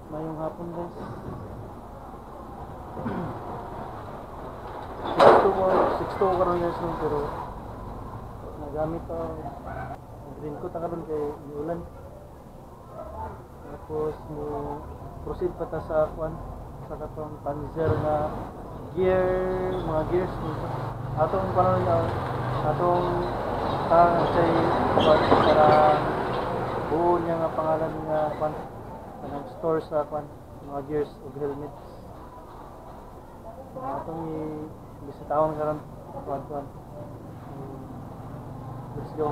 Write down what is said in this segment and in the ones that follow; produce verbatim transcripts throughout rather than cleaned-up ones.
Mayong hapon guys. six to six to karon guys no, pero nagamit pa green coat karon kay ulan. Tapos mo proceed pa ta sa kwan sa katong panzer na gear, mga gears nito. Atong panon na atong tang say kwan para buo niya nga pangalan nga kwan ang store sa kwan mga gears o helmets. Atong i-bisitahon karon kwan kwan. Let's go.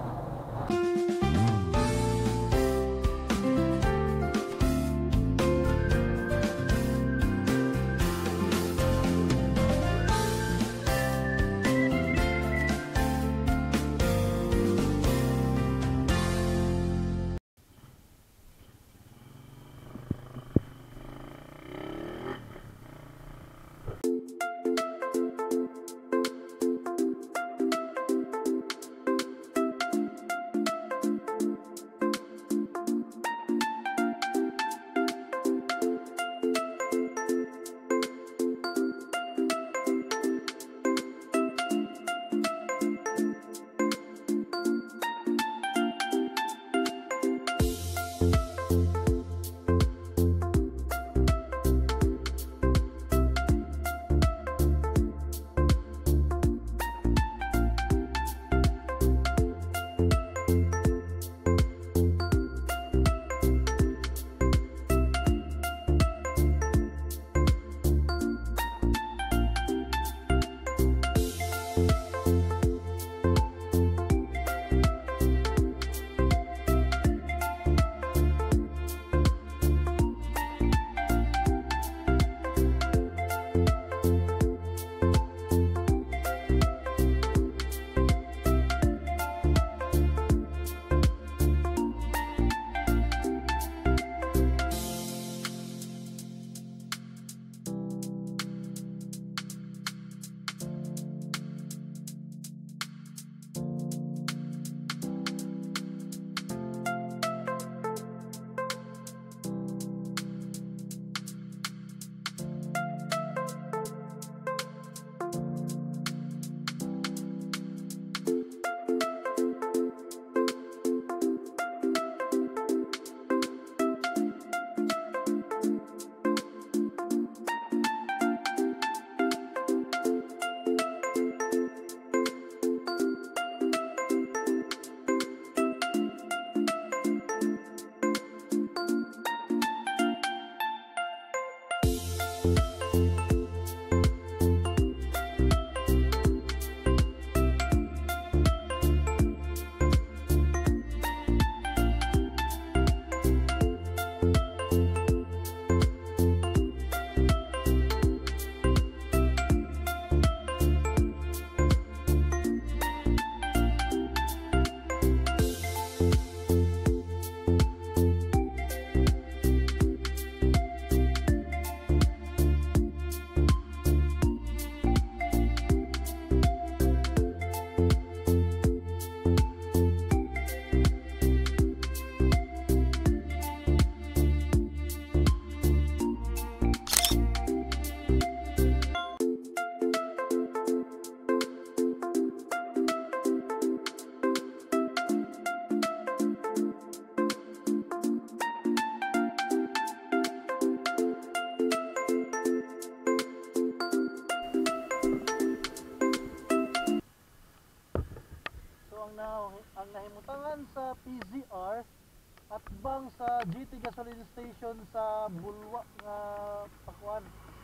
Ang nahimutangan sa P Z R at bang sa G T gasoline station sa Bulwa nga pakuan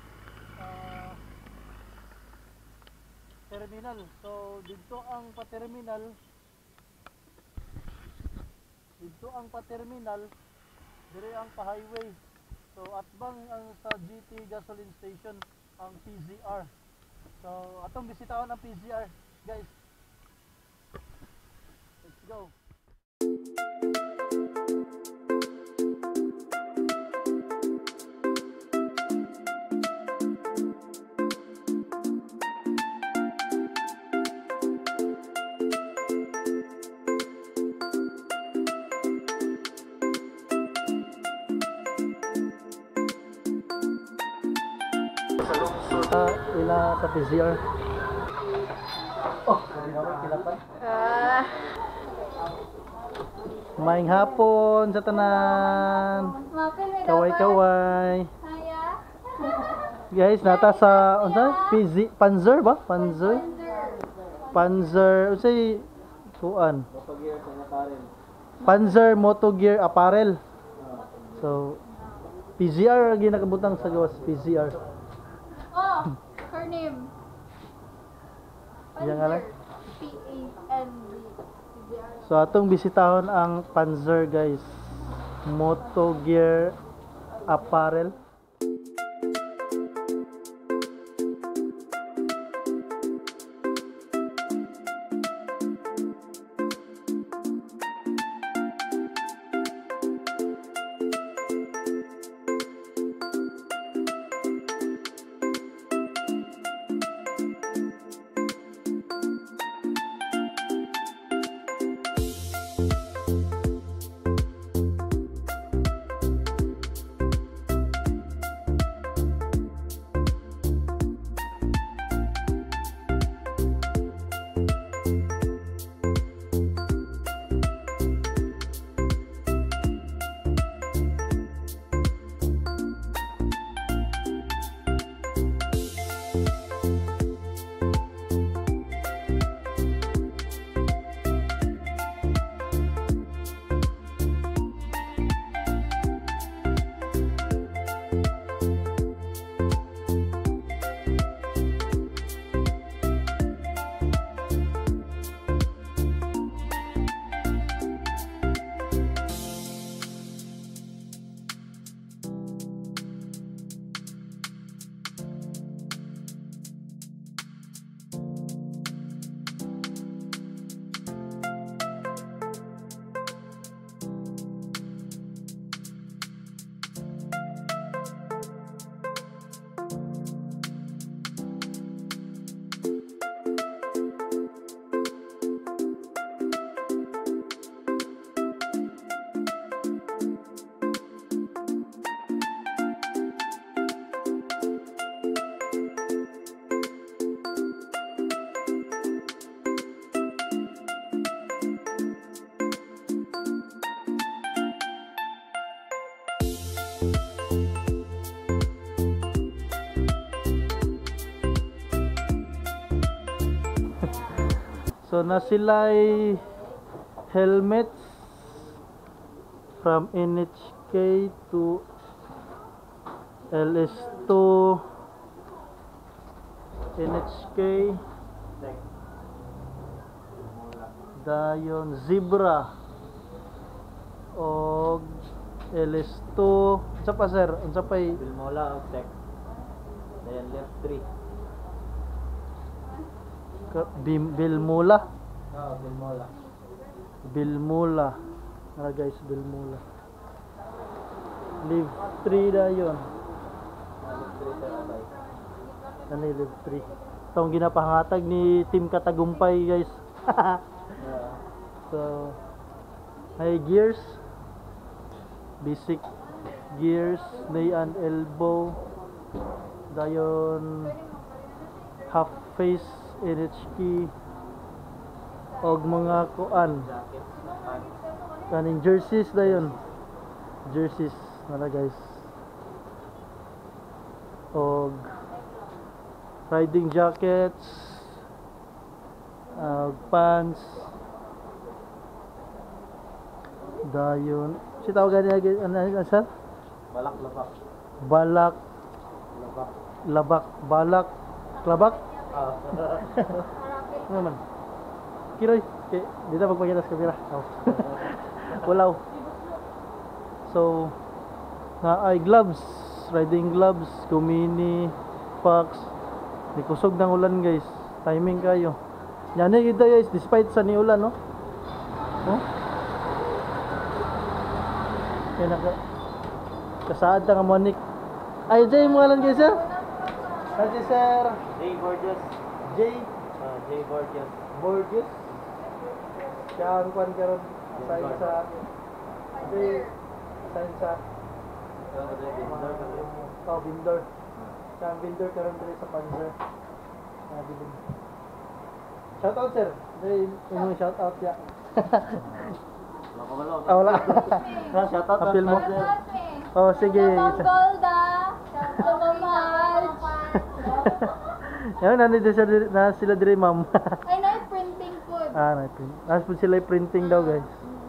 uh, terminal. So dito ang pa-terminal dito ang pa-terminal dire ang pa-highway. So at bang ang sa G T gasoline station ang P Z R. So atong bisitahon ang P Z R guys. Let's go. sa ila sa P Z R. Oh, kilapan. Ah. Maing hapon sa tanan. Kaway-kaway. Guys, nata sa unsa? P Z Panzer ba? Panzer. Panzer, unsay kuan? Panzer Moto Gear Apparel. So, P Z R ginakabutang sa gawas P Z R. Oh, her name. Iya nga lang. P A N Z. So atong bisitahon ang Panzer guys. Moto Gear Apparel. So na sila'y helmets from N H K to L S two N H K dayon Zebra og L S two unsa pa sir unsa pa Bilmola og Tech. Dayan left three. Bim Bilmula Ah, Bilmola. Bilmula ah guys Bilmula live three dayon Left three sa abay. ano live three itong ginapahangatag ni Team Katagumpay guys. Yeah. So hay gears basic gears knee and elbow dayon half face N H K og mga kuan Jackets, pants. kaning jerseys dayon jerseys nara guys og riding jackets og pants dayon si tawag niya ano ano sir Balak labak. balak Labak. labak balak labak Ah. ano man kiroy kay dito magpakita sa kamera oh. Walaw so na ay gloves riding gloves kumini packs di kusog ng ulan guys timing kayo yan eh ito guys despite sa ni ulan no oh kaya naka kasaad na nga monik ay Jay mo alam guys sir kasi sir Jay Borges. Jay Ah, Jay Borges. Borges siya ang kwan karon sa sa Jay sa sa Ah, Jay Bindor kasi. oh Bindor Sa vendor karon diri sa Panzer. Ah, bilin. Shout out sir. Dahil yung shout out ya. Wala ko wala. Ah, wala. Shout out Appeal mo. Shout out eh. Oh, sige. Mama Golda. Shout out Mama Yan, nandito sila, na sila diri, ma'am. Ay, na printing food. Ah, na-print. Nasa po sila printing daw, guys.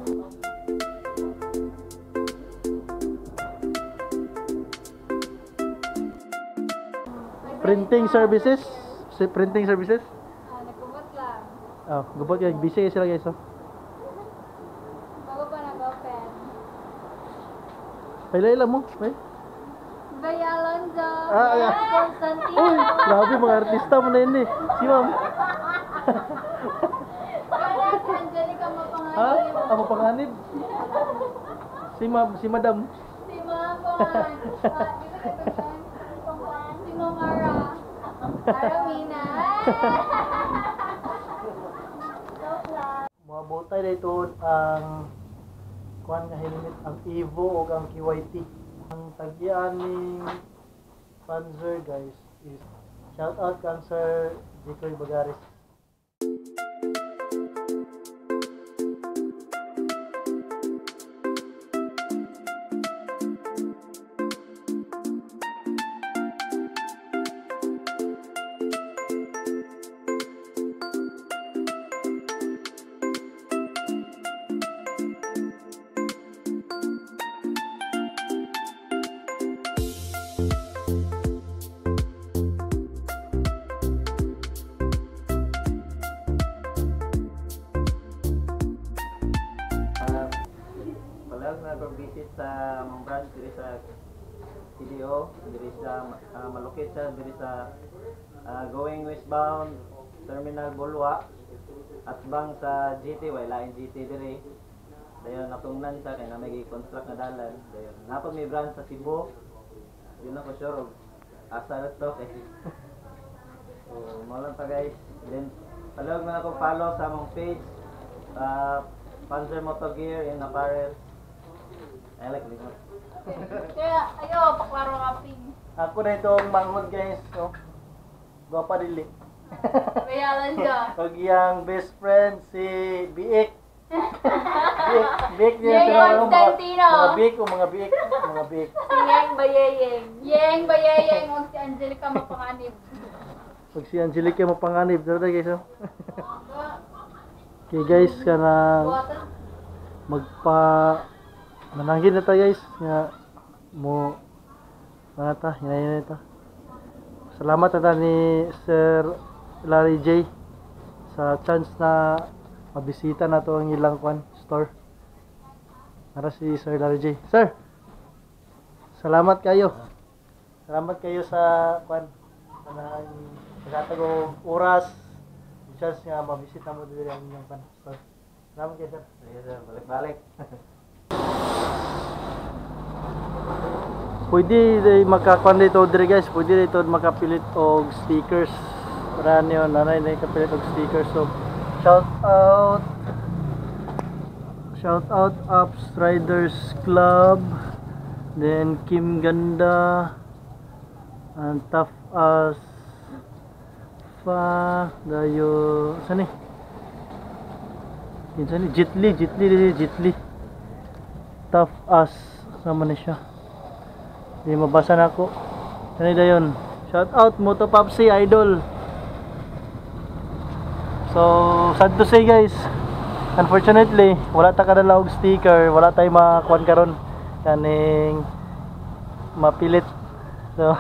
Printing services? Si printing services? Ah, nagkumot lang. Oh, gubot kayo. Busy kayo sila, guys. Oh. Bago pa nag-open. Paila-ila mo. Ay. Bea Alonzo. Ah, yeah. Constantino. Uy, grabe, mga artista mo na yun eh. Si ma'am. Kaya si Angelica Mapanganib. Ha? Ako panganib. Si ma'am, si madam. Si Mama. Ah, di ba ito yan? Si Mamara. Aramina. Joke lang. Mga botay na ito ang kuhan nga helmet, ang Evo o ang K Y T. Ang tagyan ni Panzer guys is shout out kang Sir Jikoy Bagaris. Palag na pag-visit sa among branch diri sa C D O, diri sa uh, malukit sa diri sa ah, going westbound Terminal Bulwa at bang sa G T, wala lain G T diri. Dayon natungnan sa kay na may gi-construct na dalan. Dayon napod may branch sa Cebu. Yun ako sure og asa to kay. So, mo lang ta guys. Then palag na ako follow sa among page. Uh, Panzer Moto Gear in apparel. I like this one. Kaya, ayo, paklaro kaping. Ako na itong manghod guys. So, gwapa dili. Bea Alonzo. Pag iyang best friend si Biik. Biik, Biik niya Yeng pero ano, mga, Constantino. mga Biik o mga Biik, mga Biik. Si Yeng Bayeyeng. Yeng Bayeyeng. Huwag si Angelica Mapanganib. Pag si Angelica mo panganib, dito tayo guys. Oh. Okay guys, kanang Water. magpa mananggin na tayo guys nga mo mga ta hinayin na ito. Salamat na ta ni Sir Larry J sa chance na mabisita na to ang ilang kwan store. Para si Sir Larry J. Sir, salamat kayo. Salamat kayo sa kwan sa nagatago oras chance nga mabisita mo dito ang inyong kwan store. Salamat kayo sir. Sige sir, balik-balik. Pwede day makakuan dito diri guys, pwede dito makapilit og stickers. Para niyo nanay na kapilit og stickers. So shout out shout out Ups Riders Club, then Kim Ganda and Tough As fa dayo sani kinsa ni Jitli Jitli Jitli Tough As sama na siya. Di mabasa na ako. Ano dayon? Shout out Moto Popsi Idol. So, sad to say guys, unfortunately, wala ta kadala og sticker, wala tay makuan karon kaning mapilit. So,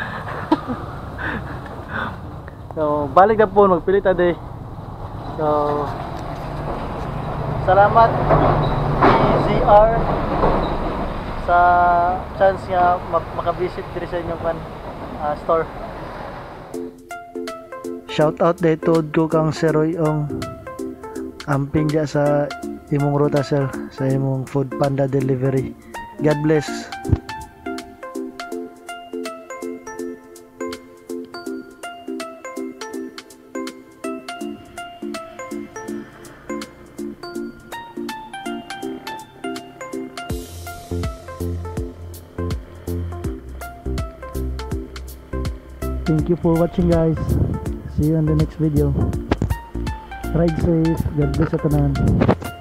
so balik na po magpilit ade. So, salamat Z R sa chance nga mak- makabisit diri sa inyong kan uh, store. Shout out dito ko kang Seroy ong amping dia sa imong ruta sir, sa imong Food Panda delivery. God bless. Thank you for watching, guys. See you on the next video. Ride safe. God bless sa tanan.